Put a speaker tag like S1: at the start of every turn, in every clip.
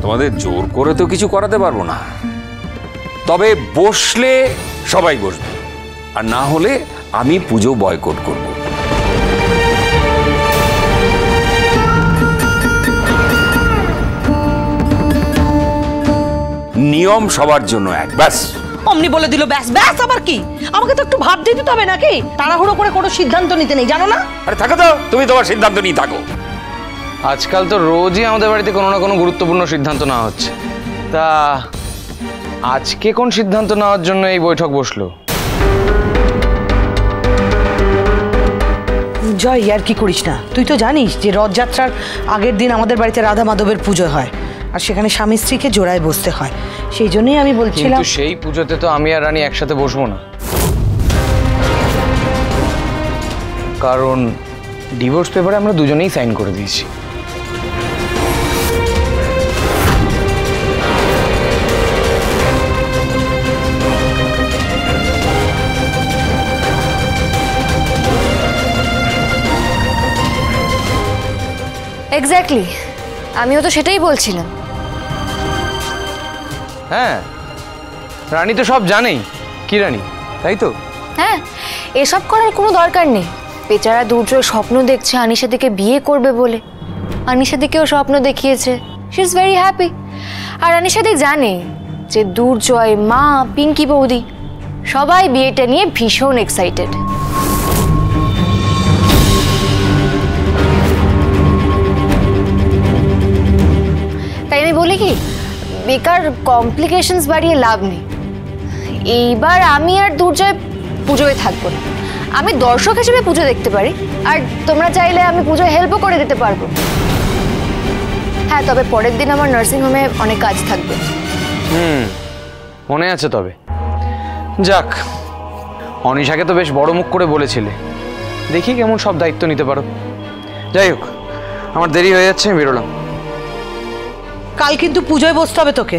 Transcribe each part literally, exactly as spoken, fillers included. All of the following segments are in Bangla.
S1: তোমাদের জোর করে তো কিছু করাতে পারবো না, তবে বসলে সবাই বসবে, আর না হলে আমি পুজো বয়কট করব। নিয়ম সবার জন্য এক, ব্যাস।
S2: অমনি বলে দিল ব্যাস ব্যাস আবার কি? আমাকে তো একটু ভাবতে দিতে হবে নাকি? তাড়াহুড়ো করে কোনো সিদ্ধান্ত নিতে নেই, জানো না?
S1: আরে থাকো তো, তুমি তোমার সিদ্ধান্ত নিয়ে থাকো।
S3: আজকাল তো রোজই আমাদের বাড়িতে কোনো না কোনো গুরুত্বপূর্ণ সিদ্ধান্ত নেওয়া হচ্ছে, তা আজকে কোন সিদ্ধান্ত নেওয়ার জন্য এই বৈঠক বসলো?
S2: জয়, আর কি করিস না? তুই তো জানিস যে রথযাত্রার আগের দিন আমাদের বাড়িতে রাধা মাধবের পুজো হয়, আর সেখানে স্বামী স্ত্রীকে জোড়ায় বসতে হয়। সেই জন্যই আমি বলছিলাম,
S3: কিন্তু সেই পুজোতে তো আমি আর রানী একসাথে বসবো না, কারণ ডিভোর্স পেপারে আমরা দুজনেই সাইন করে দিয়েছি।
S4: এক্স্যাক্টলি, আমিও তো সেটাই বলছিলাম।
S3: হ্যাঁ, রানী তো সব জানেই। কি রানী, তাই তো?
S4: হ্যাঁ, এসব করার কোনো দরকার নেই। বেচারা দুর্জয় স্বপ্ন দেখছে আনিশাদিকে বিয়ে করবে বলে, আনিশাদিকেও স্বপ্ন দেখিয়েছে, শি ইজ ভেরি হ্যাপি। আর আনিশাদি জানে যে দুর্জয়, মা, পিঙ্কি বৌদি সবাই বিয়েটা নিয়ে ভীষণ এক্সাইটেড। তাই আমি বলি কি, বেকার কমপ্লিকেশনস বাড়িয়ে লাভ নেই। এইবার আমি আর দুর্জয় পুজোয় থাকবো না, আমি দর্শক হিসেবে পুজো দেখতে পারি, আর তোমরা চাইলে আমি পুজোয় হেল্পও করে দিতে পারবো। হ্যাঁ, তবে পরের দিন আমার নার্সিং হোমে অনেক কাজ থাকবে।
S3: হুম, মনে আছে। তবে যাক, অনিশাকে তো বেশ বড় মুখ করে বলেছিলে, দেখি কেমন সব দায়িত্ব নিতে পারো। যাই হোক, আমার দেরি হয়ে যাচ্ছে, আমি বেরোলাম।
S2: কাল কিন্তু পুজোয় বসতে হবে তোকে।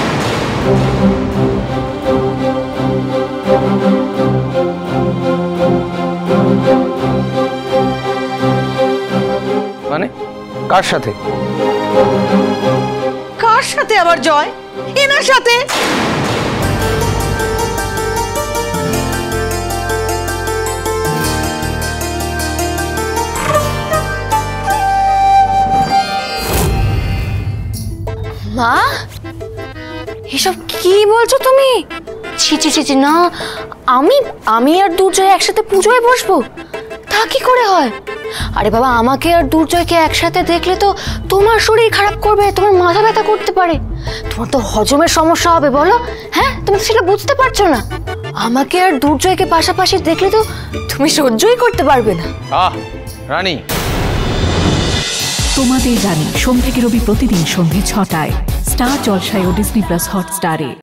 S3: মানে কার সাথে?
S2: কার সাথে আবার জয়? এনার সাথে।
S4: মা, এসব কি বলছো তুমি? ছি ছি ছি ছি, না, আমি আমি আর দুর্জয় একসাথে পুজোয় বসবো? তা কি করে হয়? আরে বাবা, আমাকে আর দুর্জয়কে একসাথে দেখলে তো তোমার শরীর খারাপ করবে, তোমার মাথা ব্যথা করতে পারে, তোমার তো হজমের সমস্যা হবে, বলো? হ্যাঁ, তুমি তো সেটা বুঝতে পারছো না। আমাকে আর দুর্জয়কে পাশাপাশি দেখলে তো তুমি সহ্যই করতে পারবে না।
S3: আহ রানী,
S5: তোমাদের রানী সোম থেকে রবি প্রতিদিন সন্ধ্যে ছটায় স্টার জলসায় ও ডিজনি প্লাস হটস্টারে।